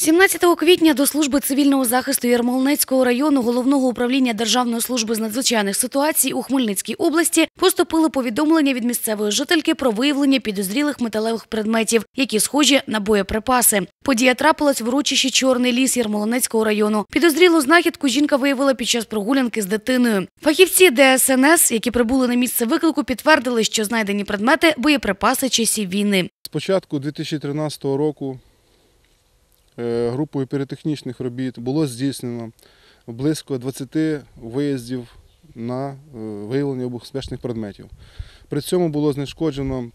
17 квітня до служби цивільного захисту Ярмолинецького району Головного управління Державної служби з надзвичайних ситуацій у Хмельницькій області поступило повідомлення від місцевої жительки про виявлення підозрілих металевих предметів, які схожі на боєприпаси. Подія трапилась в урочищі Чорний ліс Ярмолинецького району. Підозрілу знахідку жінка виявила під час прогулянки з дитиною. Фахівці ДСНС, які прибули на місце виклику, підтвердили, що знайдені предмети – боєприпаси часів війни. З початку 2013 року групою піротехнічних робіт було здійснено близько 20 виїздів на виявлення вибухонебезпечних предметів. При цьому було знешкоджено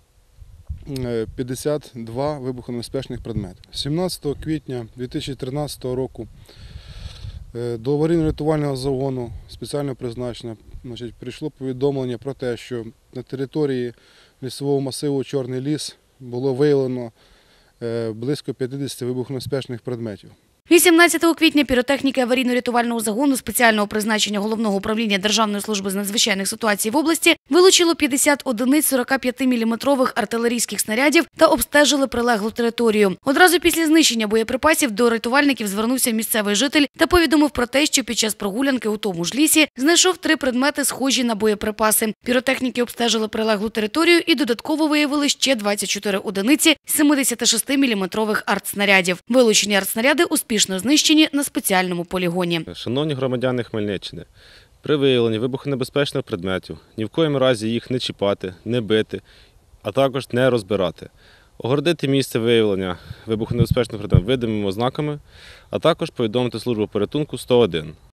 52 вибухонебезпечних предмети. 17 квітня 2013 року до аварійно-рятувального загону спеціального призначення прийшло повідомлення про те, що на території лісового масиву Чорний ліс було виявлено близько 50 вибухонебезпечних предметів. 18 квітня піротехніки аварійно-рятувального загону спеціального призначення Головного управління Державної служби з надзвичайних ситуацій в області вилучило 50 одиниць 45-мм артилерійських снарядів та обстежили прилеглу територію. Одразу після знищення боєприпасів до рятувальників звернувся місцевий житель та повідомив про те, що під час прогулянки у тому ж лісі знайшов 3 предмети, схожі на боєприпаси. Піротехніки обстежили прилеглу територію і додатково виявили ще 24 одиниці 76-мм артснарядів. Вилучені артснаряди успішно знищені на спеціальному полігоні. Шановні громадяни Хмельниччини, при виявленні вибухонебезпечних предметів ні в коєму разі їх не чіпати, не бити, а також не розбирати. Огородити місце виявлення вибухонебезпечних предметів видимими ознаками, а також повідомити службу порятунку 101.